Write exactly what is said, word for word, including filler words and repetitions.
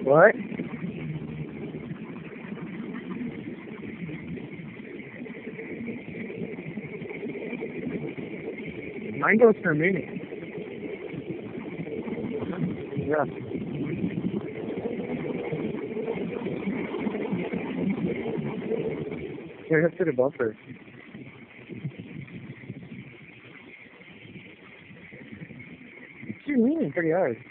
What? Mine goes for me. Yeah. Here, let's hit a bumper. She's leaning pretty hard.